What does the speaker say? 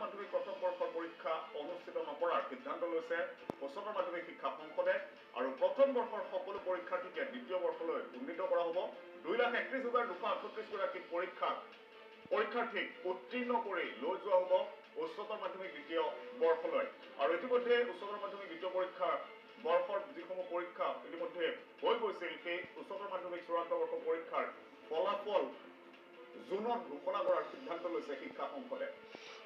মাধ্যমিক প্ৰথম বৰ্ষৰ পৰীক্ষা অনুষ্ঠিত নকৰাৰ সিদ্ধান্ত লৈছে উচ্চতৰ মাধ্যমিক শিক্ষা সংসদে আৰু প্ৰথম বৰ্ষৰ সকলো পৰীক্ষাৰ্থীকে দ্বিতীয় বৰ্ষলৈ উন্নীত কৰা হ'ব 2,31,238 গৰাকী পৰীক্ষাৰ্থীক উত্তীৰ্ণ কৰি লৈ যোৱা হ'ব উচ্চতৰ মাধ্যমিক দ্বিতীয় বৰ্ষলৈ আৰু ইতিমধ্যে উচ্চতৰ মাধ্যমিক দ্বিতীয় পৰীক্ষাৰ বৰ্ষৰ যিসমূহ পৰীক্ষা ইতিমধ্যে হৈ গৈছিল সেই উচ্চতৰ মাধ্যমিক চূড়ান্ত বৰ্ষ পৰীক্ষাৰ ফলাফল জুনত ঘোষণা কৰাৰ সিদ্ধান্ত লৈছে শিক্ষা সংসদে।